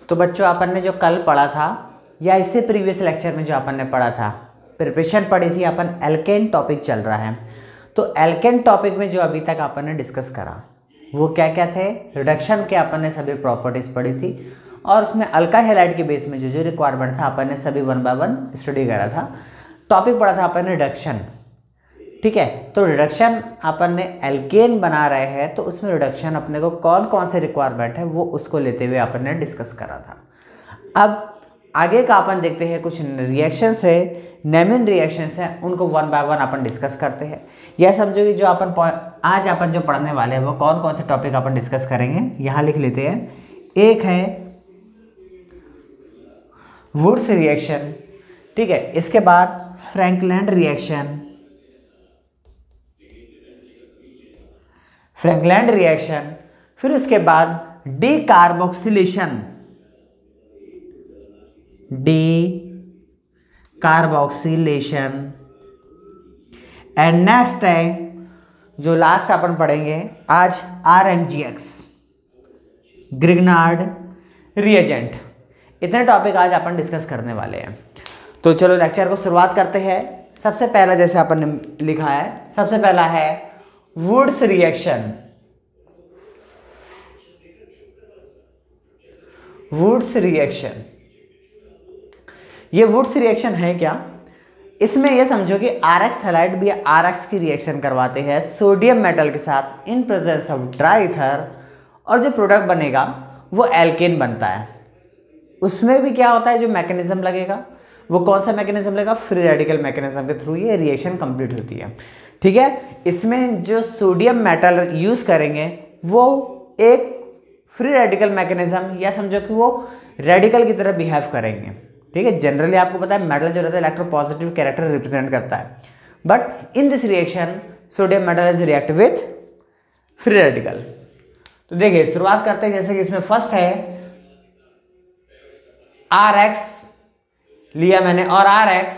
तो बच्चों अपन ने जो कल पढ़ा था या इससे प्रीवियस लेक्चर में जो अपन ने पढ़ा था, प्रिपरेशन पढ़ी थी अपन, एल्केन टॉपिक चल रहा है। तो एल्केन टॉपिक में जो अभी तक अपन ने डिस्कस करा वो क्या क्या थे, रिडक्शन के अपन ने सभी प्रॉपर्टीज़ पढ़ी थी और उसमें अल्काइल हैलाइड के बेस में जो जो रिक्वायरमेंट था अपन ने सभी 1 बाय 1 स्टडी करा था। टॉपिक पढ़ा था अपन ने रिडक्शन, ठीक है। तो रिडक्शन अपन ने एल्केन बना रहे हैं तो उसमें रिडक्शन अपने को कौन कौन से रिक्वायरमेंट है वो उसको लेते हुए अपन ने डिस्कस करा था। अब आगे का अपन देखते हैं, कुछ रिएक्शंस है, नेमिन रिएक्शंस हैं, उनको 1 बाय 1 अपन डिस्कस करते हैं। यह समझो कि जो अपन आज अपन जो पढ़ने वाले हैं वो कौन कौन से टॉपिक अपन डिस्कस करेंगे, यहाँ लिख लेते हैं। एक है वुड्स रिएक्शन, ठीक है। इसके बाद फ्रैंकलैंड रिएक्शन, फ्रैंकलैंड रिएक्शन, फिर उसके बाद डीकार्बोक्सिलेशन, डीकार्बोक्सिलेशन, एंड नेक्स्ट है जो लास्ट अपन पढ़ेंगे आज, RMGX, ग्रिग्नार्ड रिएजेंट। इतने टॉपिक आज अपन डिस्कस करने वाले हैं। तो चलो लेक्चर को शुरुआत करते हैं। सबसे पहला जैसे अपन ने लिखा है, सबसे पहला है वुड्स रिएक्शन। वुड्स रिएक्शन, ये वुड्स रिएक्शन है क्या? इसमें ये समझो कि RX हैलाइड भी RX की रिएक्शन करवाते हैं सोडियम मेटल के साथ in presence of dry ether, और जो प्रोडक्ट बनेगा वो एल्केन बनता है। उसमें भी क्या होता है, जो मैकेनिज्म लगेगा वो कौन सा मैकेनिज्म लगेगा, फ्री रेडिकल मैकेनिज्म के थ्रू ये रिएक्शन कंप्लीट होती है, ठीक है। इसमें जो सोडियम मेटल यूज करेंगे वो एक फ्री रेडिकल मैकेनिज्म, या समझो कि वो रेडिकल की तरह बिहेव करेंगे, ठीक है। जनरली आपको पता है मेटल जो रहता है इलेक्ट्रोपॉजिटिव कैरेक्टर रिप्रेजेंट करता है, but in this reaction sodium metal is react with free radical. तो देखिए शुरुआत करते हैं, जैसे कि इसमें फर्स्ट है RX लिया मैंने और RX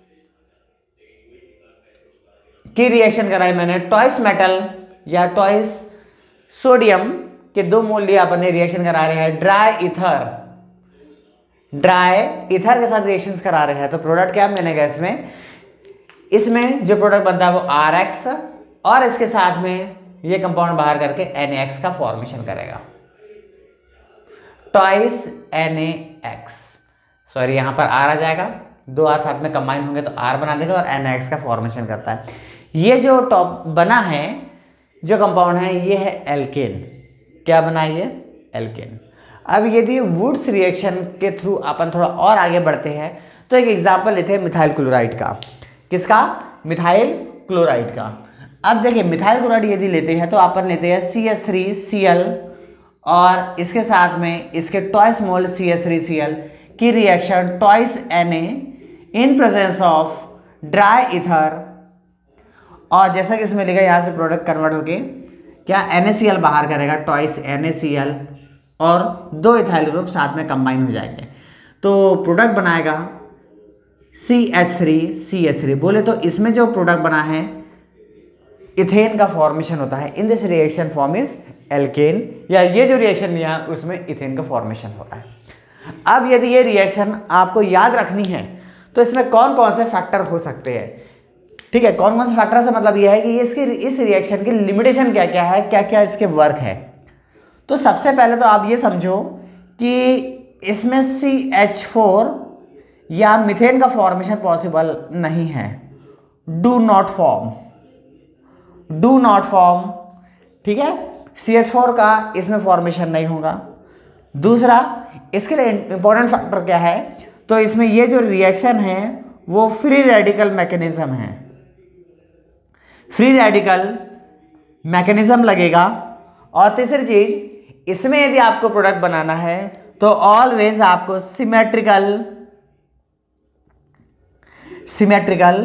की रिएक्शन कराई मैंने ट्वाइस मेटल या ट्वाइस सोडियम के 2 मोल लिया अपन ने, रिएक्शन करा रहे हैं ड्राई ईथर, ड्राई ईथर के साथ रिएक्शंस करा रहे हैं। तो प्रोडक्ट क्या बनेगा इसमें जो प्रोडक्ट बनता है वो RX और इसके साथ में ये कंपाउंड बाहर करके NaX का फॉर्मेशन करेगा, ट्वाइस NaX, सॉरी यहाँ पर R आ जाएगा, 2 R साथ में कंबाइन होंगे तो R बना देगा और NaX का फॉर्मेशन करता है। ये जो टॉप बना है, जो कंपाउंड है, ये है एल्केन। क्या बना है ये? एल्केन। अब यदि वुड्स रिएक्शन के थ्रू अपन थोड़ा और आगे बढ़ते हैं तो एक एग्जांपल लेते हैं मिथाइल क्लोराइड का। किसका? मिथाइल क्लोराइड का। अब देखिए मिथाइल क्लोराइड यदि लेते हैं तो अपन लेते हैं CH3Cl और इसके साथ में इसके ट्वाइस मोल CH3Cl की reaction twice Na in presence of dry ether, और जैसा कि इसमें लिखा यहाँ से प्रोडक्ट कन्वर्ट होके क्या NaCl बाहर करेगा, ट्वाइस NaCl और 2 इथाइल ग्रुप साथ में कंबाइन हो जाएंगे तो प्रोडक्ट बनाएगा CH3CH3। बोले तो इसमें जो प्रोडक्ट बना है इथेन का फॉर्मेशन होता है। In this reaction form is alkane, या ये जो रिएक्शन लिया उसमें इथेन का फॉर्मेशन हो रहा है। अब यदि ये रिएक्शन आपको याद रखनी है तो इसमें कौन कौन से फैक्टर हो सकते हैं, ठीक है। कौन कौन से फैक्टर से मतलब यह है कि इस रिएक्शन की लिमिटेशन क्या क्या है, क्या क्या इसके वर्क है। तो सबसे पहले तो आप ये समझो कि इसमें CH4 या मीथेन का फॉर्मेशन पॉसिबल नहीं है, डू नॉट फॉर्म, ठीक है। CH4 का इसमें फॉर्मेशन नहीं होगा। दूसरा, इसके लिए इंपॉर्टेंट फैक्टर क्या है, तो इसमें ये जो रिएक्शन है वो फ्री रेडिकल मैकेनिज्म है, फ्री रेडिकल मैकेनिज्म लगेगा। और तीसरी चीज, इसमें यदि आपको प्रोडक्ट बनाना है तो ऑलवेज आपको सिमेट्रिकल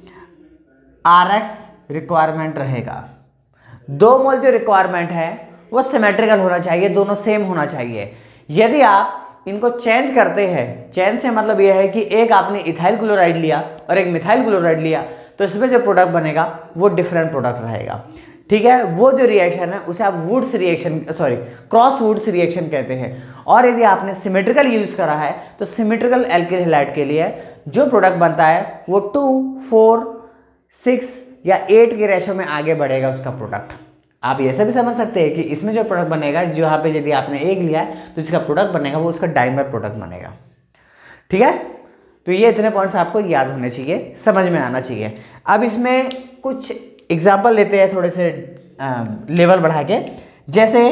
RX रिक्वायरमेंट रहेगा। 2 मोल जो रिक्वायरमेंट है वो सिमेट्रिकल होना चाहिए, दोनों सेम होना चाहिए। यदि आप इनको चेंज करते हैं, चेंज से मतलब यह है कि एक आपने इथाइल क्लोराइड लिया और एक मिथाइल क्लोराइड लिया तो इसमें जो प्रोडक्ट बनेगा वो डिफरेंट प्रोडक्ट रहेगा, ठीक है, वो जो रिएक्शन है उसे आप Wurtz reaction cross Wurtz reaction कहते हैं। और यदि आपने सिमेट्रिकल यूज करा है तो सिमेट्रिकल एल्किल हैलाइड के लिए जो प्रोडक्ट बनता है वो 2, 4, 6 या 8 के रेशो में आगे बढ़ेगा उसका प्रोडक्ट। आप ऐसे भी समझ सकते हैं कि इसमें जो प्रोडक्ट बनेगा, जो यहाँ पे यदि आपने 1 लिया है तो जिसका प्रोडक्ट बनेगा वो उसका डाइमर प्रोडक्ट बनेगा। ठीक है, तो ये इतने पॉइंट्स आपको याद होने चाहिए, समझ में आना चाहिए। अब इसमें कुछ एग्जाम्पल लेते हैं थोड़े से लेवल बढ़ा के। जैसे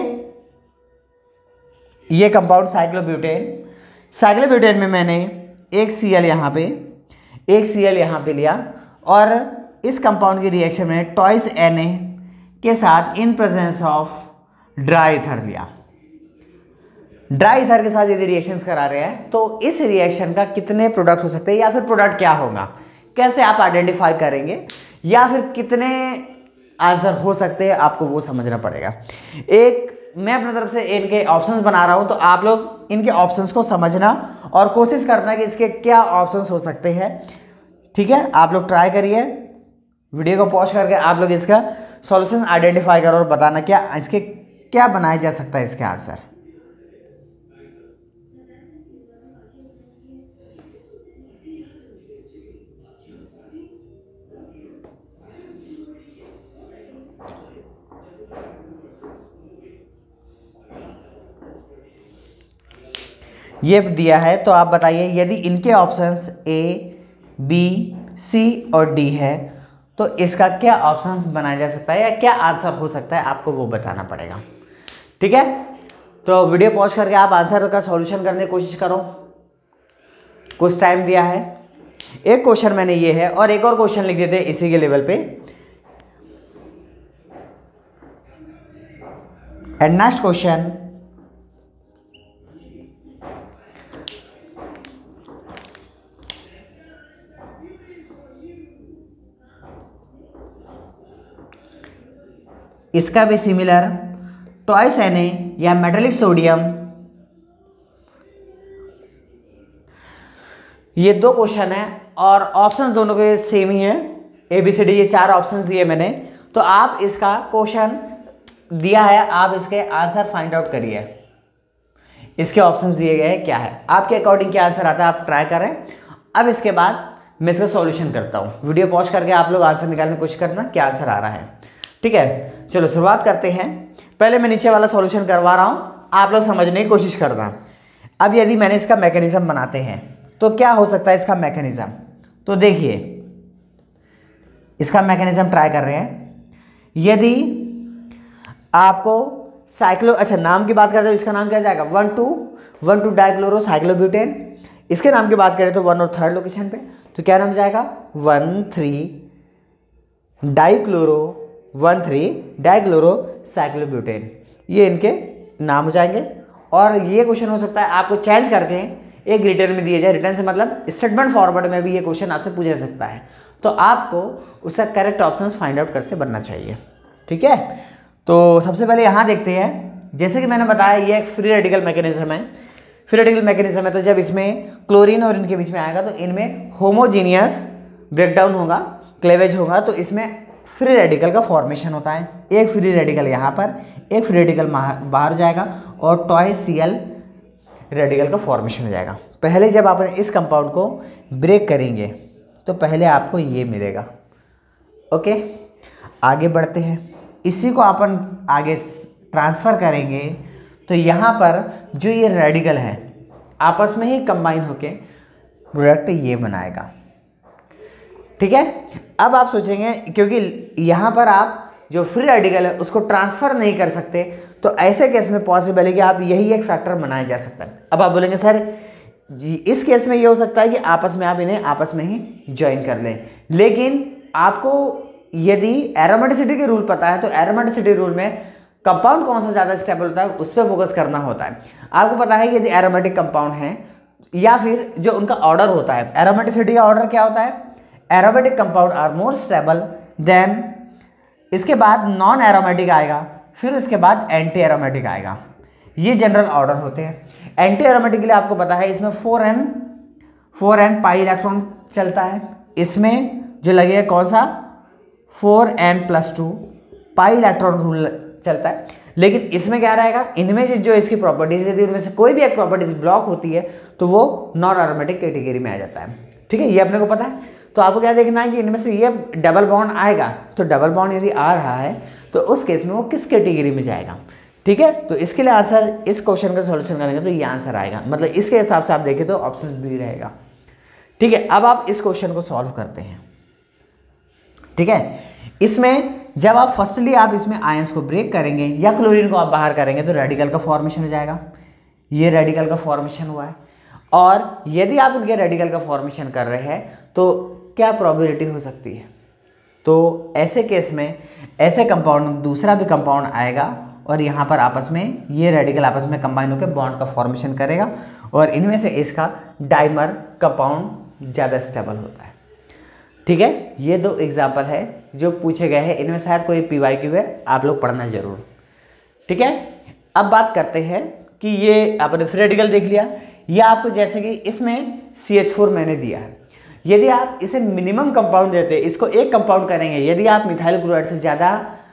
ये कंपाउंड साइक्लोब्यूटेन में मैंने एक Cl यहाँ पे, एक Cl यहाँ पे लिया और इस कंपाउंड की रिएक्शन में ट्वाइस Na के साथ in presence of dry ether लिया। ड्राई ईथर के साथ यदि रिएक्शंस करा रहे हैं तो इस रिएक्शन का कितने प्रोडक्ट हो सकते हैं या फिर प्रोडक्ट क्या होगा, कैसे आप आइडेंटिफाई करेंगे, या फिर कितने आंसर हो सकते हैं, आपको वो समझना पड़ेगा। एक मैं अपनी तरफ से इनके ऑप्शंस बना रहा हूं, तो आप लोग इनके ऑप्शंस को समझना और कोशिश करना कि इसके क्या ऑप्शंस हो सकते हैं। ठीक है, आप लोग ट्राई करिए, वीडियो को पॉज करके आप लोग इसका सॉल्यूशन आइडेंटिफाई करो और बताना क्या इसके क्या बनाया जा सकता है इसके आंसर। ये दिया है तो आप बताइए, यदि इनके ऑप्शंस A, B, C और D है तो इसका क्या ऑप्शंस बनाया जा सकता है या क्या आंसर हो सकता है, आपको वो बताना पड़ेगा। ठीक है, तो वीडियो पॉज करके आप आंसर का सॉल्यूशन करने की कोशिश करो। कुछ टाइम दिया है, एक क्वेश्चन मैंने ये है और एक और क्वेश्चन लिख देते इसी के लेवल पे। एंड नेक्स्ट क्वेश्चन, इसका भी सिमिलर ट्वाइस Na या मेटालिक सोडियम, ये 2 क्वेश्चन है और ऑप्शन दोनों के सेम ही है, ABCD ये 4 ऑप्शन दिए मैंने। तो आप इसका क्वेश्चन दिया है, आप इसके आंसर फाइंड आउट करिए, इसके ऑप्शन दिए गए हैं क्या है, आपके अकॉर्डिंग क्या आंसर आता है आप ट्राई करें। अब इसके बाद मैं इसका सॉल्यूशन करता हूँ, वीडियो पॉज करके आप लोग आंसर निकालने की कोशिश करना क्या आंसर आ रहा है। ठीक है, चलो शुरुआत करते हैं। पहले मैं नीचे वाला सॉल्यूशन करवा रहा हूँ, आप लोग समझने की कोशिश करना। अब यदि मैंने इसका मैकेनिज्म बनाते हैं तो क्या हो सकता है इसका मैकेनिज्म, तो देखिए इसका मैकेनिज्म ट्राई कर रहे हैं। यदि आपको नाम की बात करें तो इसका नाम क्या जाएगा, 1,2 डाइक्लोरो साइक्लोब्यूटेन। इसके नाम की बात करें तो 1 और 3rd लोकेशन पे तो क्या नाम जाएगा, 1,3 डाइक्लोरो साइक्लोब्यूटेन। ये इनके नाम हो जाएंगे। और ये क्वेश्चन हो सकता है आपको चेंज करके एक रिटर्न में दिए जाए, रिटर्न से मतलब स्टेटमेंट फॉरवर्ड में भी ये क्वेश्चन आपसे पूछा जा सकता है, तो आपको उसका करेक्ट ऑप्शन फाइंड आउट करके बनना चाहिए। ठीक है, तो सबसे पहले यहाँ देखते हैं। जैसे कि मैंने बताया ये एक फ्री रेडिकल मैकेनिज्म है। फ्री रेडिकल मैकेनिज्म है तो जब इसमें क्लोरीन और इनके बीच में आएगा तो इनमें होमोजीनियस ब्रेकडाउन होगा, क्लेवेज होगा, तो इसमें फ्री रेडिकल का फॉर्मेशन होता है। एक फ्री रेडिकल यहाँ पर, एक फ्री रेडिकल बाहर जाएगा और ट्वाइस Cl रेडिकल का फॉर्मेशन हो जाएगा। पहले जब आप इस कंपाउंड को ब्रेक करेंगे तो पहले आपको ये मिलेगा। ओके, आगे बढ़ते हैं। इसी को अपन आगे ट्रांसफ़र करेंगे तो यहाँ पर जो ये रेडिकल है आपस में ही कंबाइन होके प्रोडक्ट ये बनाएगा। ठीक है, अब आप सोचेंगे क्योंकि यहाँ पर आप जो फ्री रेडिकल है उसको ट्रांसफ़र नहीं कर सकते, तो ऐसे केस में पॉसिबल है कि आप यही एक फैक्टर बनाया जा सकता है। अब आप बोलेंगे सर जी इस केस में ये हो सकता है कि आपस में आप इन्हें आपस में ही ज्वाइन कर लें, लेकिन आपको यदि एरोमेटिसिटी के रूल पता है तो एरोमेटिसिटी रूल में कंपाउंड कौन सा ज़्यादा स्टेबल होता है उस पर फोकस करना होता है। आपको पता है कि यदि एरोमेटिक कंपाउंड है या फिर जो उनका ऑर्डर होता है, एरोमेटिसिटी का ऑर्डर क्या होता है, aromatic compound are more stable than, इसके बाद नॉन एरोमेटिक आएगा, फिर उसके बाद एंटी एरोमेटिक आएगा। ये जनरल ऑर्डर होते हैं। एंटी एरोमेटिक के लिए आपको पता है इसमें 4n पाई इलेक्ट्रॉन चलता है। इसमें जो लगेगा कौन सा 4n+2 पाई इलेक्ट्रॉन रूल चलता है। लेकिन इसमें क्या रहेगा, इनमें से जो इसकी प्रॉपर्टीज है, इनमें से कोई भी एक प्रॉपर्टीज ब्लॉक होती है तो वो नॉन एरोमेटिक कैटेगरी में आ जाता है। ठीक है, ये अपने को पता है। तो आपको क्या देखना है कि इनमें से ये डबल बॉन्ड आएगा, तो डबल बॉन्ड यदि आ रहा है तो उस केस में वो किस कैटेगरी में जाएगा। ठीक है, तो इसके लिए आंसर, इस क्वेश्चन का सॉल्यूशन करेंगे तो ये आंसर आएगा, मतलब इसके हिसाब से आप देखें तो ऑप्शन बी रहेगा। ठीक है, अब आप इस क्वेश्चन को सॉल्व करते हैं। ठीक है, इसमें जब आप फर्स्टली आप इसमें आयंस को ब्रेक करेंगे या क्लोरीन को आप बाहर करेंगे तो रेडिकल का फॉर्मेशन हो जाएगा। ये रेडिकल का फॉर्मेशन हुआ है, और यदि आप उनके रेडिकल का फॉर्मेशन कर रहे हैं तो क्या प्रोबेबिलिटी हो सकती है, तो ऐसे केस में ऐसे कंपाउंड दूसरा भी कंपाउंड आएगा और यहाँ पर आपस में ये रेडिकल आपस में कंबाइन होकर बॉन्ड का फॉर्मेशन करेगा, और इनमें से इसका डाइमर कंपाउंड ज़्यादा स्टेबल होता है। ठीक है, ये दो एग्जाम्पल है जो पूछे गए हैं, इनमें शायद कोई PYQ है, आप लोग पढ़ना जरूर। ठीक है, अब बात करते हैं कि ये आपने फ्री रेडिकल देख लिया, या आपको जैसे कि इसमें CH4 मैंने दिया है, यदि आप इसे मिनिमम कंपाउंड देते हैं, इसको एक कंपाउंड करेंगे, यदि आप मिथाइल क्लोराइड से ज़्यादा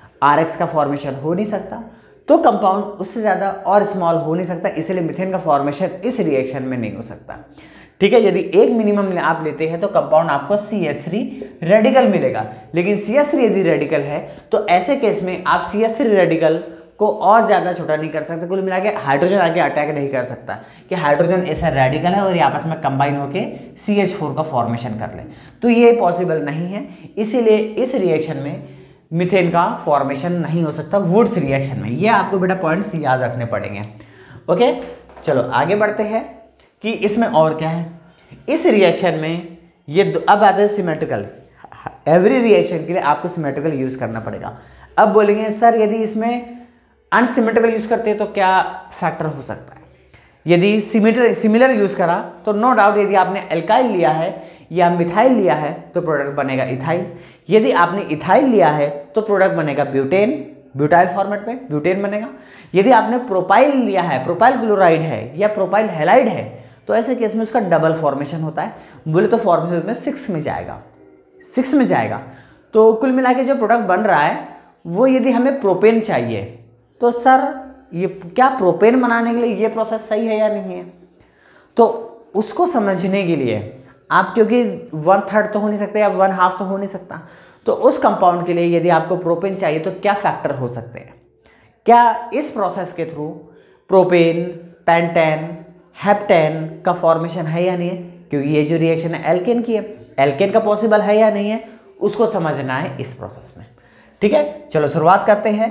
RX का फॉर्मेशन हो नहीं सकता तो कंपाउंड उससे ज़्यादा और स्मॉल हो नहीं सकता, इसलिए मीथेन का फॉर्मेशन इस रिएक्शन में नहीं हो सकता। ठीक है, यदि एक मिनिमम आप लेते हैं तो कंपाउंड आपको CH3 रेडिकल मिलेगा, लेकिन CH3 यदि रेडिकल है तो ऐसे केस में आप CH3 रेडिकल को और ज़्यादा छोटा नहीं कर सकते, कुल मिला के हाइड्रोजन आगे अटैक नहीं कर सकता कि हाइड्रोजन ऐसा रेडिकल है और ये आपस में कंबाइन होके CH4 का फॉर्मेशन कर ले, तो ये पॉसिबल नहीं है। इसीलिए इस रिएक्शन में मीथेन का फॉर्मेशन नहीं हो सकता, वुड्स रिएक्शन में। ये आपको बेटा पॉइंट्स याद रखने पड़ेंगे। ओके, चलो आगे बढ़ते हैं कि इसमें और क्या है। इस रिएक्शन में ये अब आते हैं सिमेट्रिकल। एवरी रिएक्शन के लिए आपको सिमेट्रिकल यूज़ करना पड़ेगा। अब बोलेंगे सर यदि इसमें अनसिमेट्रिकल यूज़ करते हैं तो क्या फैक्टर हो सकता है। यदि सिमिलर यूज़ करा तो नो डाउट, यदि आपने एल्काइल लिया है या मिथाइल लिया है तो प्रोडक्ट बनेगा इथाइल, यदि आपने इथाइल लिया है तो प्रोडक्ट बनेगा ब्यूटेन, ब्यूटाइल फॉर्मेट में ब्यूटेन बनेगा। यदि आपने प्रोपाइल लिया है, प्रोपाइल क्लोराइड है या प्रोपाइल हैलाइड है, तो ऐसे केस में उसका डबल फॉर्मेशन होता है। बोले तो फॉर्मेशन में 6 में जाएगा, 6 में जाएगा। तो कुल मिला के जो प्रोडक्ट बन रहा है वो यदि हमें प्रोपेन चाहिए तो सर ये क्या प्रोपेन बनाने के लिए ये प्रोसेस सही है या नहीं है, तो उसको समझने के लिए आप, क्योंकि 1/3 तो हो नहीं सकता या 1/2 तो हो नहीं सकता, तो उस कंपाउंड के लिए यदि आपको प्रोपेन चाहिए तो क्या फैक्टर हो सकते हैं, क्या इस प्रोसेस के थ्रू प्रोपेन, पेंटेन, हेप्टेन का फॉर्मेशन है या नहीं है, क्योंकि ये जो रिएक्शन है एल्केन की है, एल्केन का पॉसिबल है या नहीं है, उसको समझना है इस प्रोसेस में। ठीक है, चलो शुरुआत करते हैं।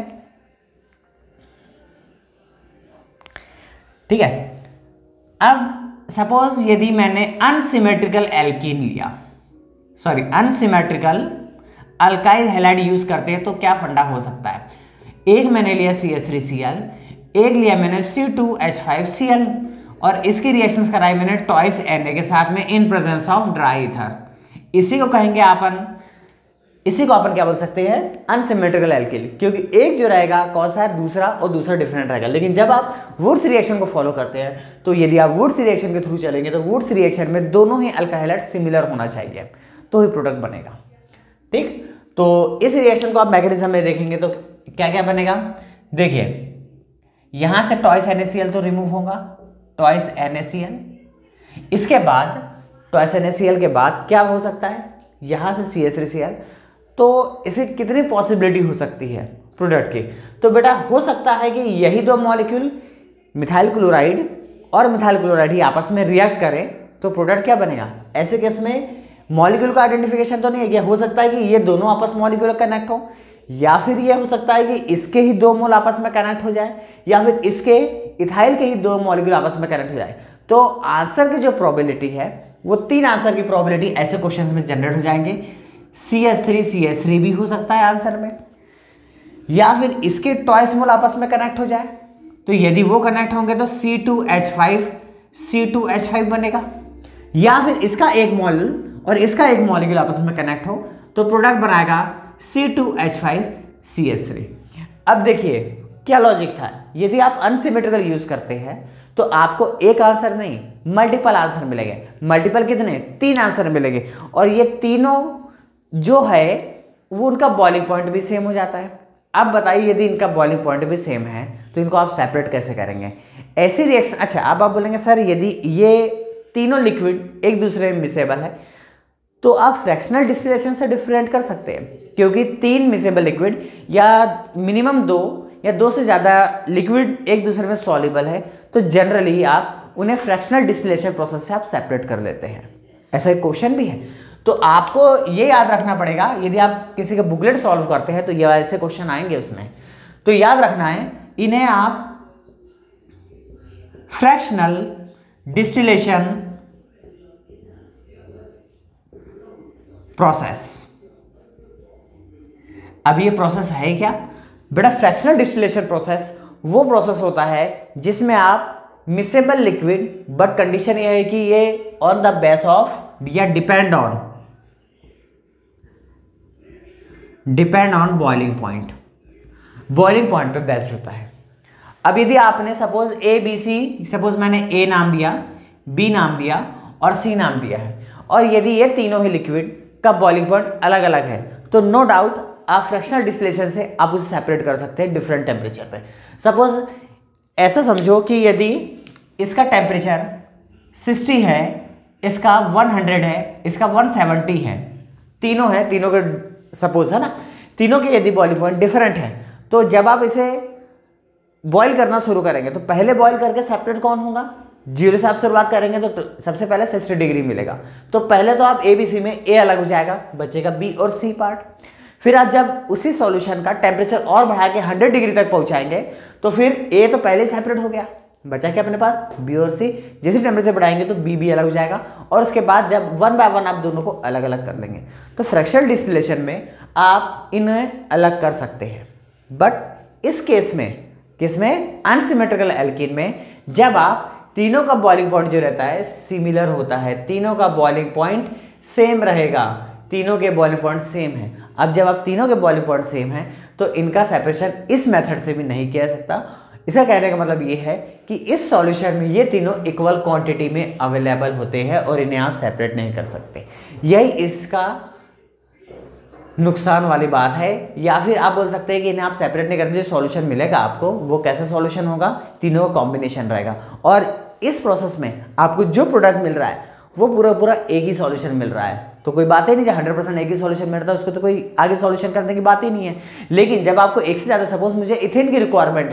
ठीक है, अब सपोज यदि मैंने अनसिमेट्रिकल एल्कीन लिया, sorry unsymmetrical alkyl halide use करते हैं तो क्या फंडा हो सकता है। एक मैंने लिया CH3Cl, एक लिया मैंने C2H5Cl, और इसकी रिएक्शंस कराई मैंने ट्वाइस Na के साथ में in presence of dry ether. इसी को कहेंगे अपन, इसी को अपन क्या बोल सकते हैं, अनसिमेट्रिकल एल्किल, क्योंकि एक जो रहेगा कौन सा है दूसरा, और दूसरा डिफरेंट रहेगा। लेकिन जब आप वुड्स रिएक्शन को फॉलो करते हैं तो यदि आप वुड्स रिएक्शन के थ्रू चलेंगे तो वुड्स रिएक्शन में दोनों ही अल्काइल हैलाइड सिमिलर होना चाहिए तो ही प्रोडक्ट बनेगा। ठीक, तो इस रिएक्शन को आप मैकेनिज्म में देखेंगे तो क्या क्या बनेगा। देखिए यहां से ट्वाइस NaCl तो रिमूव होगा, ट्वाइस NaCl, इसके बाद ट्वाइस NaCl के बाद क्या हो सकता है, यहां से CH3Cl, तो इसे कितनी पॉसिबिलिटी हो सकती है प्रोडक्ट की, तो बेटा हो सकता है कि यही दो मॉलिक्यूल मिथाइल क्लोराइड और मिथाइल क्लोराइड ही आपस में रिएक्ट करें तो प्रोडक्ट क्या बनेगा। ऐसे केस में मॉलिक्यूल का आइडेंटिफिकेशन तो नहीं है, हो सकता है कि ये दोनों आपस मॉलिक्यूल कनेक्ट हो, या फिर ये हो सकता है कि इसके ही 2 मोल आपस में कनेक्ट हो जाए, या फिर इसके इथाइल के ही 2 मॉलिक्यूल आपस में कनेक्ट हो जाए। तो आंसर की जो प्रोबेबिलिटी है वो 3 आंसर की प्रोबेबिलिटी ऐसे क्वेश्चंस में जनरेट हो जाएंगे। CH3 भी हो सकता है आंसर में, या फिर इसके ट्वाइस मोल आपस में कनेक्ट हो जाए, तो यदि वो कनेक्ट होंगे तो C2H5 बनेगा, या फिर इसका एक मोल और इसका एक मॉलिक्यूल आपस में कनेक्ट हो तो प्रोडक्ट बनाएगा C2H5CH3। अब देखिए क्या लॉजिक था, यदि आप अनसिमेट्रिकल यूज करते हैं तो आपको एक आंसर नहीं मल्टीपल आंसर मिलेंगे। मल्टीपल कितने, 3 आंसर मिलेंगे, और ये तीनों जो है वो उनका बॉइलिंग पॉइंट भी सेम हो जाता है। अब बताइए यदि इनका बॉइलिंग पॉइंट भी सेम है तो इनको आप सेपरेट कैसे करेंगे? ऐसी रिएक्शन, अच्छा अब आप बोलेंगे सर यदि ये तीनों लिक्विड एक दूसरे में मिसेबल है तो आप फ्रैक्शनल डिस्टिलेशन से डिफरेंट कर सकते हैं, क्योंकि 3 मिसेबल लिक्विड या मिनिमम 2 या 2 से ज़्यादा लिक्विड एक दूसरे में सॉल्युबल है तो जनरली आप उन्हें फ्रैक्शनल डिस्टिलेशन प्रोसेस से आप सेपरेट कर लेते हैं। ऐसा एक क्वेश्चन भी है, तो आपको ये याद रखना पड़ेगा। यदि आप किसी का बुकलेट सॉल्व करते हैं तो ये ऐसे क्वेश्चन आएंगे उसमें, तो याद रखना है इन्हें आप फ्रैक्शनल डिस्टिलेशन प्रोसेस। अब ये प्रोसेस है क्या बेटा? फ्रैक्शनल डिस्टिलेशन प्रोसेस वो प्रोसेस होता है जिसमें आप मिसेबल लिक्विड, बट कंडीशन ये है कि ये ऑन द बेस ऑफ या depend on boiling point, boiling point पे बेस्ड होता है। अब यदि आपने suppose A B C, suppose मैंने ए नाम दिया, बी नाम दिया और सी नाम दिया है, और यदि ये तीनों ही लिक्विड का बॉइलिंग पॉइंट अलग अलग है तो नो डाउट आप फ्रैक्शनल डिस्टिलेशन से आप उसे सेपरेट कर सकते हैं डिफरेंट टेम्परेचर पे। सपोज ऐसा समझो कि यदि इसका टेम्परेचर 60 है, इसका 100 है, इसका 170 है, तीनों है, तीनों के सपोज है ना, तीनों के यदि बॉइलिंग पॉइंट डिफरेंट है तो जब आप इसे बॉईल करना शुरू करेंगे तो पहले बॉईल करके सेपरेट कौन होगा? 0 से आप शुरुआत करेंगे तो सबसे पहले 60 डिग्री मिलेगा, तो पहले तो आप ए बी सी में ए अलग हो जाएगा, बचेगा बी और सी पार्ट। फिर आप जब उसी सॉल्यूशन का टेम्परेचर और बढ़ा के 100 डिग्री तक पहुंचाएंगे तो फिर ए तो पहले ही सेपरेट हो गया, बचा क्या अपने पास? बी और सी। जैसे टेम्परेचर बढ़ाएंगे तो बी भी अलग हो जाएगा, और उसके बाद जब 1 बाय 1 आप दोनों को अलग अलग कर लेंगे तो फ्रैक्शनल डिस्टिलेशन में आप इन्हें अलग कर सकते हैं। बट इस केस में, किसमें? अनसिमेट्रिकल एल्कीन में, जब आप तीनों का बॉइलिंग पॉइंट जो रहता है सिमिलर होता है, तीनों का बॉइलिंग पॉइंट सेम रहेगा, तीनों के बॉइलिंग पॉइंट सेम है। अब जब आप तीनों के बॉइलिंग पॉइंट सेम है तो इनका सेपरेशन इस मेथड से भी नहीं किया जा सकता। इसका कहने का मतलब ये है कि इस सॉल्यूशन में ये तीनों इक्वल क्वांटिटी में अवेलेबल होते हैं और इन्हें आप सेपरेट नहीं कर सकते। यही इसका नुकसान वाली बात है, या फिर आप बोल सकते हैं कि इन्हें आप सेपरेट नहीं करते, जो सॉल्यूशन मिलेगा आपको वो कैसा सॉल्यूशन होगा? तीनों का कॉम्बिनेशन रहेगा, और इस प्रोसेस में आपको जो प्रोडक्ट मिल रहा है वो पूरा एक ही सॉल्यूशन मिल रहा है, तो कोई बात ही नहीं। जब 100% एक ही सॉल्यूशन मिल रहा है उसको तो कोई आगे सॉल्यूशन करने की बात ही नहीं है। लेकिन जब आपको एक से ज़्यादा, सपोज मुझे इथेन की रिक्वायरमेंट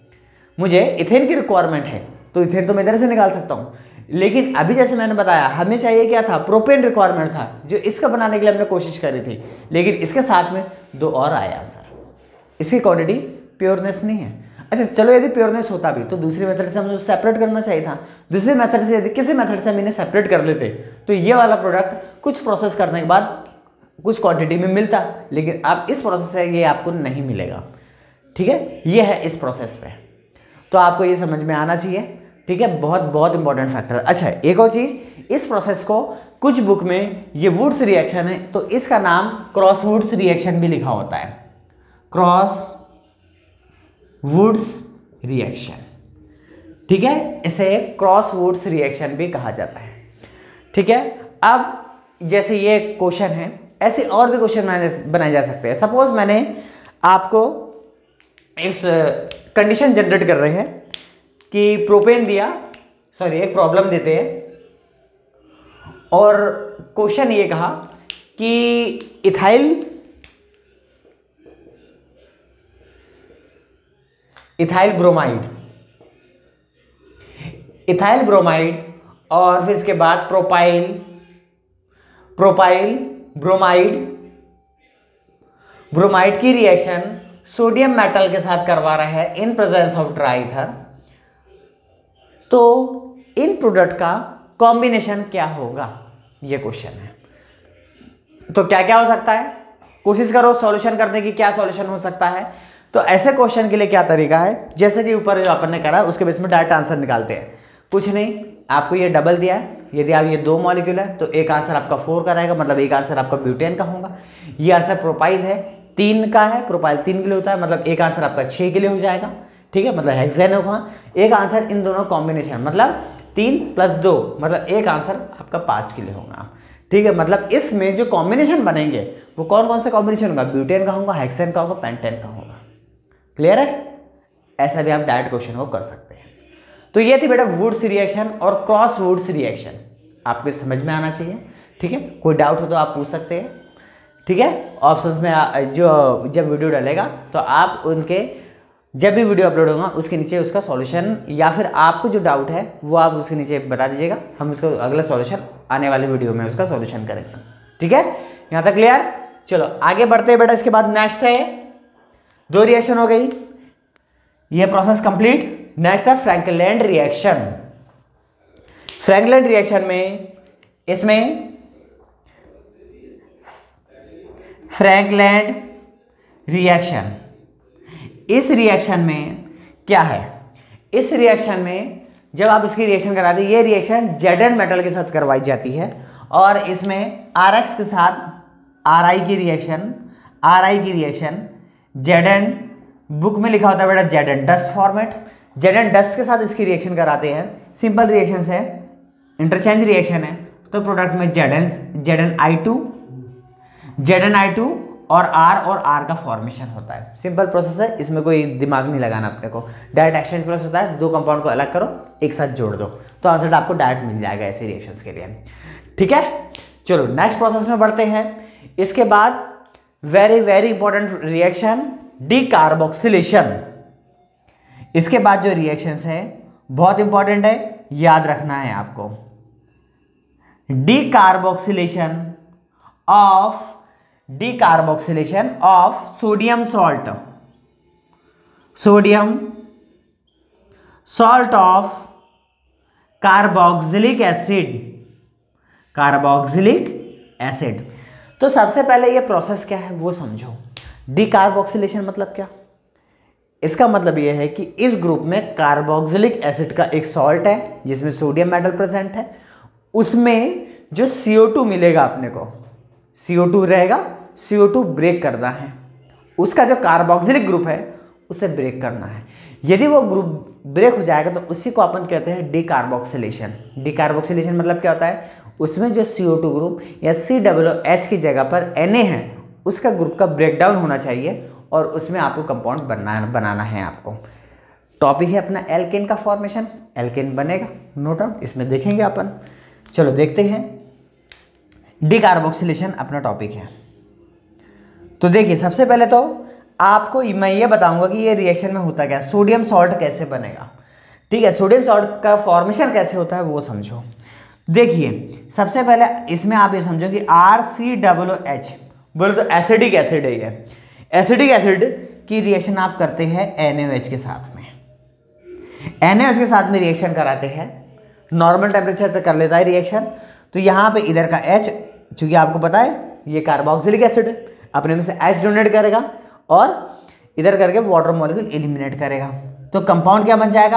है, तो इथेन तो मैं इधर से निकाल सकता हूँ, लेकिन अभी जैसे मैंने बताया हमें चाहिए क्या था? प्रोपेन रिक्वायरमेंट था, जो इसका बनाने के लिए हमने कोशिश करी थी, लेकिन इसके साथ में 2 और आया आंसर। इसकी क्वांटिटी प्योरनेस नहीं है। अच्छा चलो, यदि प्योरनेस होता भी तो दूसरी मेथड से हमें सेपरेट करना चाहिए था। दूसरी मेथड से, यदि किसी मेथड से हम इन्हें सेपरेट कर लेते तो ये वाला प्रोडक्ट कुछ प्रोसेस करने के बाद कुछ क्वांटिटी में मिलता, लेकिन अब इस प्रोसेस से ये आपको नहीं मिलेगा। ठीक है, ये है इस प्रोसेस पे, तो आपको ये समझ में आना चाहिए। ठीक है, बहुत इंपॉर्टेंट फैक्टर। अच्छा एक और चीज़, इस प्रोसेस को कुछ बुक में ये वुड्स रिएक्शन है तो इसका नाम क्रॉस वुड्स रिएक्शन भी लिखा होता है, क्रॉस वुड्स रिएक्शन। ठीक है, इसे क्रॉस वुड्स रिएक्शन भी कहा जाता है। ठीक है, अब जैसे ये क्वेश्चन है ऐसे और भी क्वेश्चन बनाए जा सकते हैं। सपोज मैंने आपको इस कंडीशन जनरेट कर रहे हैं कि प्रोपेन दिया, सॉरी एक प्रॉब्लम देते हैं और क्वेश्चन ये कहा कि इथाइल ब्रोमाइड और फिर इसके बाद प्रोपाइल ब्रोमाइड की रिएक्शन सोडियम मेटल के साथ करवा रहा है in presence of dry ether, तो इन प्रोडक्ट का कॉम्बिनेशन क्या होगा? ये क्वेश्चन है। तो क्या क्या हो सकता है, कोशिश करो सॉल्यूशन करने की, क्या सॉल्यूशन हो सकता है। तो ऐसे क्वेश्चन के लिए क्या तरीका है, जैसे कि ऊपर जो अपन ने करा उसके बेस में डायरेक्ट आंसर निकालते हैं। कुछ नहीं, आपको ये डबल दिया है, यदि आप ये 2 मॉलिक्यूल है तो एक आंसर आपका 4 का रहेगा, मतलब एक आंसर आपका ब्यूटेन का होगा। ये आंसर प्रोपाइल है 3 का है, प्रोपाइल 3 के लिए होता है, मतलब एक आंसर आपका 6 के लिए हो जाएगा। ठीक है, मतलब हेक्सेन होगा। एक आंसर इन दोनों कॉम्बिनेशन, मतलब 3 + 2 मतलब एक आंसर आपका 5 के लिए होगा। ठीक है, मतलब इसमें जो कॉम्बिनेशन बनेंगे वो कौन कौन से कॉम्बिनेशन होगा? ब्यूटेन का होगा, हेक्सेन का होगा, पेंटेन का होगा। क्लियर है? ऐसा भी आप डायरेक्ट क्वेश्चन को कर सकते हैं। तो ये थी बेटा वुड्स रिएक्शन और क्रॉस वुड्स रिएक्शन, आपको समझ में आना चाहिए। ठीक है, कोई डाउट हो तो आप पूछ सकते हैं। ठीक है, ऑप्शंस में जो जब वीडियो डालेगा तो आप उनके, जब भी वीडियो अपलोड होगा उसके नीचे उसका सॉल्यूशन, या फिर आपको जो डाउट है वो आप उसके नीचे बता दीजिएगा, हम उसको अगला सॉल्यूशन आने वाले वीडियो में उसका सॉल्यूशन करेंगे। ठीक है, यहाँ तक क्लियर? चलो आगे बढ़ते हैं बेटा। इसके बाद नेक्स्ट है, 2 रिएक्शन हो गई, ये प्रोसेस कंप्लीट। नेक्स्ट है फ्रैंकलैंड रिएक्शन। फ्रैंकलैंड रिएक्शन में, इसमें फ्रैंकलैंड रिएक्शन, इस रिएक्शन में क्या है? इस रिएक्शन में जब आप इसकी रिएक्शन कराते हैं, ये रिएक्शन Zn मेटल के साथ करवाई जाती है, और इसमें Rx के साथ Ri की रिएक्शन Zn, बुक में लिखा होता है बेटा Zn dust format, Zn dust के साथ इसकी रिएक्शन कराते हैं। सिंपल रिएक्शन है, इंटरचेंज रिएक्शन है, तो प्रोडक्ट में Zni2 और R का फॉर्मेशन होता है। सिंपल प्रोसेस है, इसमें कोई दिमाग नहीं लगाना अपने को, डायरेक्ट एक्सचेंज प्रोसेस होता है। 2 कंपाउंड को अलग करो, एक साथ जोड़ दो, तो आंसर आपको डायरेक्ट मिल जाएगा ऐसे रिएक्शंस के लिए। ठीक है, चलो नेक्स्ट प्रोसेस में बढ़ते हैं। इसके बाद वेरी इंपॉर्टेंट रिएक्शन डीकार्बोक्सिलेशन। इसके बाद जो रिएक्शंस है बहुत इंपॉर्टेंट है, याद रखना है आपको। Decarboxylation of sodium salt of carboxylic acid. तो सबसे पहले ये प्रोसेस क्या है वो समझो। डीकार्बोक्सिलेशन मतलब क्या? इसका मतलब ये है कि इस ग्रुप में कार्बोक्सिलिक एसिड का एक सॉल्ट है जिसमें सोडियम मेटल प्रेजेंट है, उसमें जो CO2 मिलेगा अपने को, CO2 रहेगा, CO2 ब्रेक करना है, उसका जो कार्बोक्सिलिक ग्रुप है उसे ब्रेक करना है। यदि वो ग्रुप ब्रेक हो जाएगा तो उसी को अपन कहते हैं डीकार्बोक्सिलेशन। डीकार्बोक्सिलेशन मतलब क्या होता है? उसमें जो CO2 ग्रुप या COOH की जगह पर Na है, उसका ग्रुप का ब्रेकडाउन होना चाहिए और उसमें आपको कंपाउंड बनाना है। आपको टॉपिक है अपना एल्केन का फॉर्मेशन, एल्केन बनेगा, नो डाउट, इसमें देखेंगे अपन। चलो देखते हैं, डीकार्बोक्सिलेशन अपना टॉपिक है। तो देखिए, सबसे पहले तो आपको मैं ये बताऊंगा कि ये रिएक्शन में होता क्या है, सोडियम सॉल्ट कैसे बनेगा। ठीक है, सोडियम सॉल्ट का फॉर्मेशन कैसे होता है वो समझो। देखिए, सबसे पहले इसमें आप ये समझो कि RCOOH बोले तो एसिडिक एसिड है। ये एसिडिक एसिड की रिएक्शन आप करते हैं NaOH के साथ में। NaOH के साथ में रिएक्शन कराते हैं, नॉर्मल टेम्परेचर पे कर लेता है रिएक्शन। तो यहाँ पे इधर का H, चूंकि आपको पता है ये कार्बोक्सिलिक एसिड है, अपने में से H डोनेट करेगा और इधर करके वाटर मॉलिक्यूल एलिमिनेट करेगा, तो कंपाउंड क्या बन जाएगा?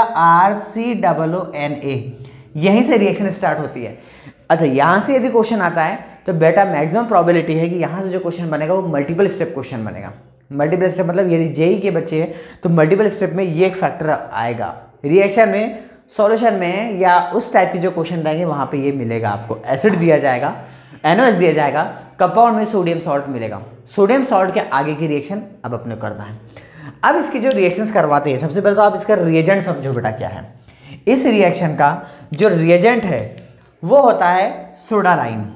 RCOONA। यहीं से रिएक्शन स्टार्ट होती है। अच्छा, यहाँ से यदि क्वेश्चन आता है तो बेटा मैक्सिमम प्रोबेबिलिटी है कि यहाँ से जो क्वेश्चन बनेगा वो मल्टीपल स्टेप क्वेश्चन बनेगा। मल्टीपल स्टेप मतलब यदि जेई के बच्चे हैं तो मल्टीपल स्टेप में ये एक फैक्टर आएगा रिएक्शन में, सॉल्यूशन में, या उस टाइप के जो क्वेश्चन रहेंगे वहाँ पे ये मिलेगा आपको। एसिड दिया जाएगा, NaOH दिया जाएगा, कंपाउंड में सोडियम सॉल्ट मिलेगा। सोडियम सॉल्ट के आगे की रिएक्शन अब अपने करना है। अब इसकी जो रिएक्शंस करवाते हैं, सबसे पहले तो आप इसका रिएजेंट समझो बेटा क्या है। इस रिएक्शन का जो रिएजेंट है वो होता है सोडा लाइम।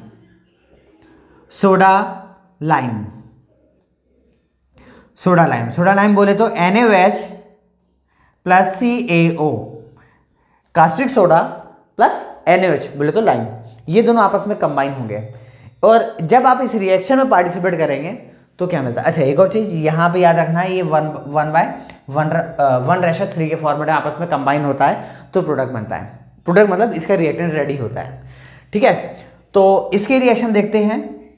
सोडा लाइम बोले तो NaOH plus CaO, caustic soda plus NaOH बोले तो लाइम, ये दोनों आपस में कंबाइन होंगे। और जब आप इस रिएक्शन में पार्टिसिपेट करेंगे तो क्या मिलता है? अच्छा, एक और चीज़ यहाँ पे याद रखना है, ये 1:1:3 के फॉर्मेट में आपस में कंबाइन होता है तो प्रोडक्ट बनता है। प्रोडक्ट मतलब इसका रिएक्टेंट रेडी होता है। ठीक है, तो इसकी रिएक्शन देखते हैं।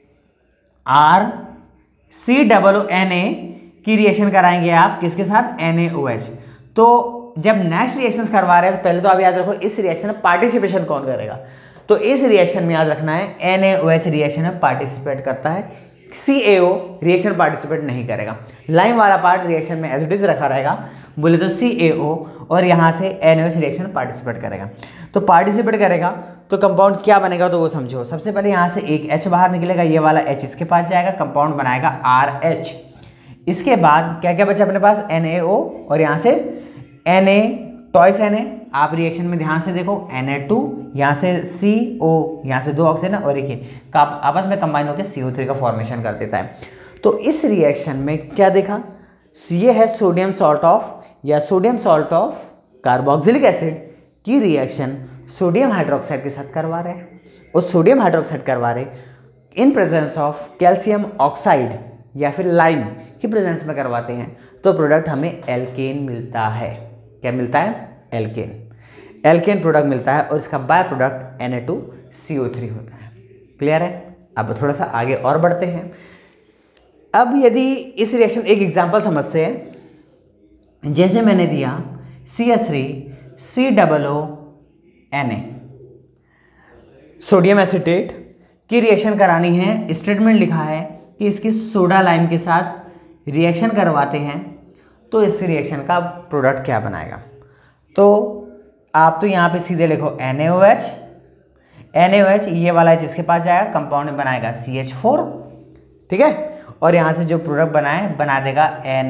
RCOONA की रिएक्शन कराएंगे आप किसके साथ? NaOH। तो जब नेक्स्ट रिएक्शंस करवा रहे हैं तो पहले तो आप याद रखो इस रिएक्शन में पार्टिसिपेशन कौन करेगा। तो इस रिएक्शन में याद रखना है NaOH रिएक्शन में पार्टिसिपेट करता है, CaO रिएक्शन पार्टिसिपेट नहीं करेगा। लाइम वाला पार्ट रिएक्शन में एज इट इज रखा रहेगा, बोले तो CaO, और यहाँ से NaOH रिएक्शन पार्टिसिपेट करेगा। तो पार्टिसिपेट करेगा तो कंपाउंड क्या बनेगा तो वो समझो। सबसे पहले यहाँ से एक H बाहर निकलेगा, ये वाला H इसके पास जाएगा, कंपाउंड बनाएगा RH। इसके बाद क्या क्या बचा अपने पास, NaO और यहाँ से Na टॉइस Na। आप रिएक्शन में ध्यान से देखो, Na2 यहाँ से CO, यहाँ से 2 ऑक्सीजन और एक का आपस में कंबाइन होकर CO3 का फॉर्मेशन कर देता है। तो इस रिएक्शन में क्या देखा, ये है सोडियम सॉल्ट ऑफ या sodium salt of carboxylic acid की रिएक्शन सोडियम हाइड्रोक्साइड के साथ करवा रहे हैं। और सोडियम हाइड्रोक्साइड करवा रहे in presence of calcium oxide या फिर लाइम की प्रेजेंस में करवाते हैं, तो प्रोडक्ट हमें एल्केन मिलता है। क्या मिलता है, एल्केन। एल्केन प्रोडक्ट मिलता है और इसका बाय प्रोडक्ट Na2CO3 होता है। क्लियर है। अब थोड़ा सा आगे और बढ़ते हैं। अब यदि इस रिएक्शन एक एग्जांपल समझते हैं, जैसे मैंने दिया CH3COO Na सोडियम एसीटेट की रिएक्शन करानी है। स्टेटमेंट लिखा है कि इसकी सोडा लाइम के साथ रिएक्शन करवाते हैं, तो इस रिएक्शन का प्रोडक्ट क्या बनाएगा। तो आप तो यहाँ पे सीधे लिखो NaOH, ये वाला H इसके पास जाएगा, कंपाउंड में बनाएगा CH4, ठीक है। और यहाँ से जो प्रोडक्ट बना देगा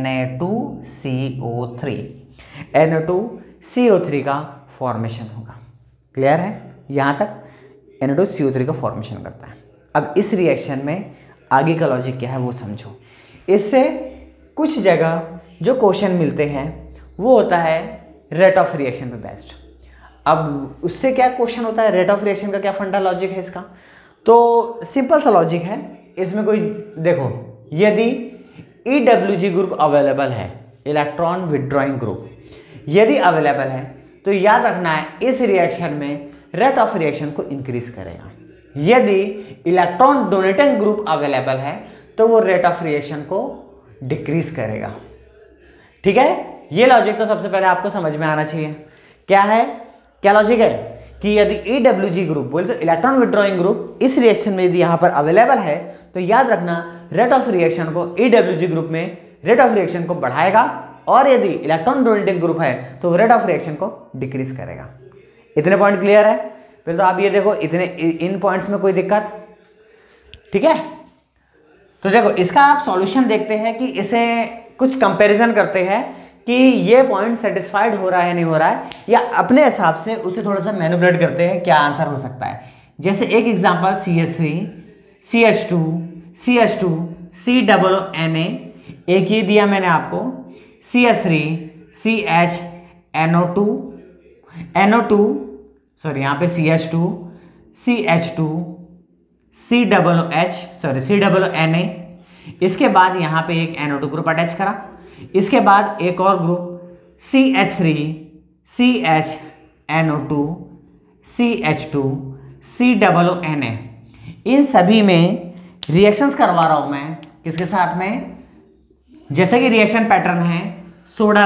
Na2CO3 का फॉर्मेशन होगा। क्लियर है, यहाँ तक Na2CO3 का फॉर्मेशन करता है। अब इस रिएक्शन में आगे का लॉजिक क्या है वो समझो। इससे कुछ जगह जो क्वेश्चन मिलते हैं वो होता है रेट ऑफ रिएक्शन पे बेस्ड। अब उससे क्या क्वेश्चन होता है, रेट ऑफ रिएक्शन का क्या फंडा लॉजिक है इसका, तो सिंपल सा लॉजिक है। इसमें कोई देखो, यदि EWG ग्रुप अवेलेबल है, इलेक्ट्रॉन विड्रॉइंग ग्रुप यदि अवेलेबल है, तो याद रखना है इस रिएक्शन में रेट ऑफ रिएक्शन को इंक्रीज करेगा। यदि इलेक्ट्रॉन डोनेटिंग ग्रुप अवेलेबल है तो वो रेट ऑफ रिएक्शन को डिक्रीज करेगा। ठीक है, ये लॉजिक तो सबसे पहले आपको समझ में आना चाहिए। क्या है, क्या लॉजिक है कि यदि EWG ग्रुप बोले तो इलेक्ट्रॉन विड्रॉइंग ग्रुप इस रिएक्शन में यदि यहां पर अवेलेबल है, तो याद रखना रेट ऑफ रिएक्शन को EWG ग्रुप में रेट ऑफ रिएक्शन को बढ़ाएगा, और यदि इलेक्ट्रॉन डोनेटिंग ग्रुप है तो रेट ऑफ रिएक्शन को डिक्रीज करेगा। इतने पॉइंट क्लियर है। फिर तो आप ये देखो, इतने इन पॉइंट्स में कोई दिक्कत, ठीक है। तो देखो इसका आप सॉल्यूशन देखते हैं कि इसे कुछ कंपैरिजन करते हैं कि ये पॉइंट सेटिस्फाइड हो रहा है नहीं हो रहा है, या अपने हिसाब से उसे थोड़ा सा मैनिपुलेट करते हैं क्या आंसर हो सकता है। जैसे एक example CH3 CH2 CH2 COONA, एक ये दिया मैंने आपको CH3 CH NO2 सॉरी यहाँ पे CH2 CH2 COOH इसके बाद यहाँ पे एक NO2 ग्रुप अटैच करा, इसके बाद एक और group CH3 CH NO2 CH2 COONA। इन सभी में रिएक्शंस करवा रहा हूँ मैं किसके साथ में, जैसे कि रिएक्शन पैटर्न है सोडा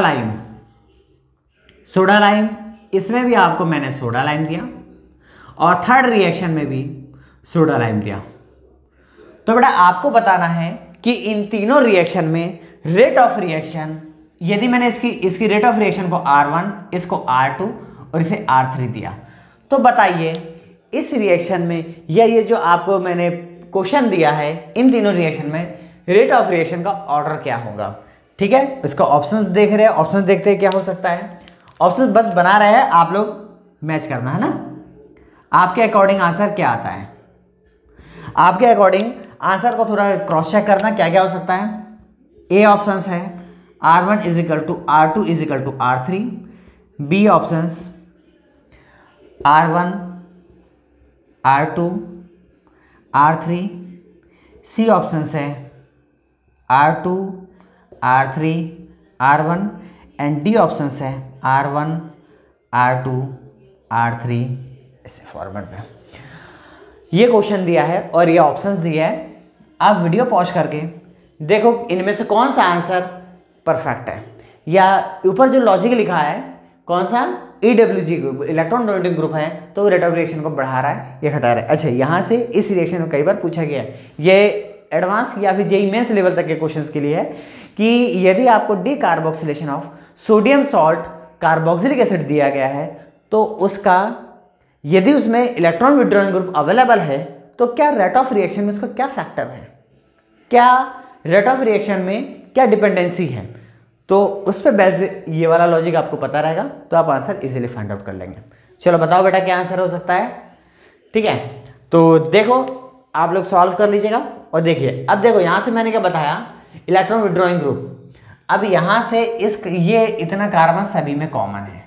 लाइम, इसमें भी आपको मैंने सोडा लाइम दिया और थर्ड रिएक्शन में भी सोडा लाइम दिया। तो बेटा आपको बताना है कि इन तीनों रिएक्शन में रेट ऑफ रिएक्शन, यदि मैंने इसकी रेट ऑफ रिएक्शन को R1, इसको R2 और इसे R3 दिया, तो बताइए इस रिएक्शन में या ये जो आपको मैंने क्वेश्चन दिया है, इन तीनों रिएक्शन में रेट ऑफ रिएक्शन का ऑर्डर क्या होगा। ठीक है, इसका ऑप्शंस देख रहे हैं, ऑप्शंस देखते हैं क्या हो सकता है। ऑप्शंस बस बना रहे हैं, आप लोग मैच करना है ना। आपके अकॉर्डिंग आंसर क्या आता है, आपके अकॉर्डिंग आंसर को थोड़ा क्रॉस चेक करना क्या क्या हो सकता है। ए ऑप्शंस है R1 = R2 = R3, B options R1 R2 R3, सी ऑप्शंस है R2 R3 R1 and D options है R1 R2 R3। ऐसे फॉर्मेट में ये क्वेश्चन दिया है और ये ऑप्शंस दिया है। आप वीडियो पॉज करके देखो इनमें से कौन सा आंसर परफेक्ट है, या ऊपर जो लॉजिक लिखा है कौन सा EWG group electron donating group है, तो रेट ऑफ रिएक्शन को बढ़ा रहा है या घटा रहा है। अच्छा, यहाँ से इस रिएक्शन में कई बार पूछा गया है, ये एडवांस या फिर जेईई मेंस लेवल तक के क्वेश्चंस के लिए है कि यदि आपको decarboxylation of sodium salt carboxylic acid दिया गया है, तो उसका यदि उसमें इलेक्ट्रॉन विड्रॉइंग ग्रुप अवेलेबल है, तो क्या रेट ऑफ रिएक्शन में उसका क्या फैक्टर है, क्या रेट ऑफ रिएक्शन में क्या डिपेंडेंसी है, तो उस पर बेस्ड ये वाला लॉजिक आपको पता रहेगा तो आप आंसर इजीली फाइंड आउट कर लेंगे। चलो बताओ बेटा क्या आंसर हो सकता है। ठीक है, तो देखो आप लोग सॉल्व कर लीजिएगा और देखिए। अब देखो यहाँ से मैंने क्या बताया, इलेक्ट्रॉन विड्रॉइंग ग्रुप। अब यहाँ से ये इतना कार्बन सभी में कॉमन है।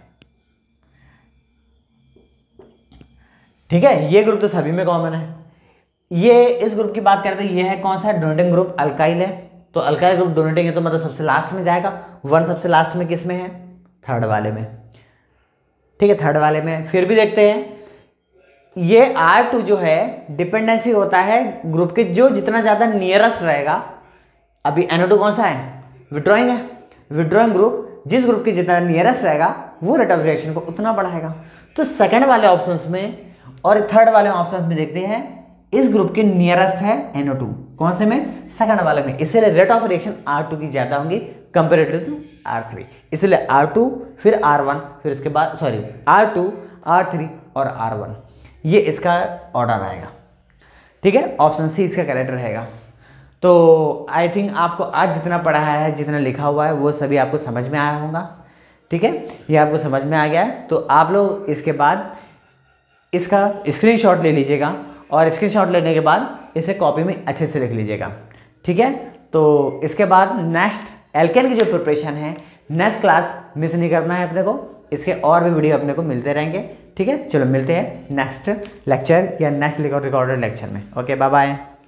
ठीक है, ये ग्रुप तो सभी में कॉमन है। ये इस ग्रुप की बात करें तो ये है कौन सा, डोनेटिंग ग्रुप अल्काइल है। तो अल्काइल ग्रुप डोनेटिंग है तो मतलब सबसे लास्ट में जाएगा। 1 सबसे लास्ट में किस में है, थर्ड वाले में। ठीक है, थर्ड वाले में। फिर भी देखते हैं, ये R2 जो है डिपेंडेंसी होता है ग्रुप के जो जितना ज्यादा नियरेस्ट रहेगा। अभी NO2 कौन सा है, विड्रॉइंग है। विड्रॉइंग ग्रुप जिस ग्रुप के जितना नियरेस्ट रहेगा वो रेट ऑफ रिएक्शन को उतना बढ़ाएगा। तो सेकंड वाले ऑप्शंस में और थर्ड वाले ऑप्शंस में देखते हैं, इस ग्रुप के नियरेस्ट है NO2, कौन से में, सेकंड वाले में। इसलिए रेट ऑफ रिएक्शन R2 की ज्यादा होंगी कंपेरेटिव टू R3। इसलिए R2 फिर R1 फिर इसके बाद सॉरी R2 R3 और R1, ये इसका ऑर्डर आएगा। ठीक है, ऑप्शन सी इसका करेक्ट रहेगा। तो आई थिंक आपको आज जितना पढ़ा है, जितना लिखा हुआ है वो सभी आपको समझ में आया होगा। ठीक है, ये आपको समझ में आ गया है तो आप लोग इसके बाद इसका स्क्रीनशॉट ले लीजिएगा और स्क्रीनशॉट लेने के बाद इसे कॉपी में अच्छे से लिख लीजिएगा। ठीक है, तो इसके बाद नेक्स्ट एल्केन की जो प्रिपरेशन है नेक्स्ट क्लास मिस नहीं करना है अपने को। इसके और भी वीडियो अपने को मिलते रहेंगे। ठीक है, चलो मिलते हैं नेक्स्ट लेक्चर या नेक्स्ट रिकॉर्डेड लेक्चर में। Okay, bye bye.